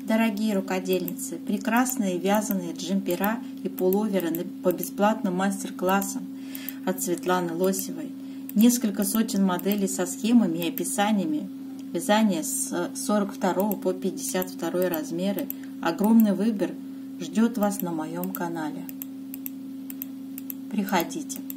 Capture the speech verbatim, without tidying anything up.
Дорогие рукодельницы, прекрасные вязаные джемпера и пуловеры по бесплатным мастер-классам от Светланы Лосевой, несколько сотен моделей со схемами и описаниями, вязание с сорок второго по пятьдесят второй размеры, огромный выбор ждет вас на моем канале. Приходите.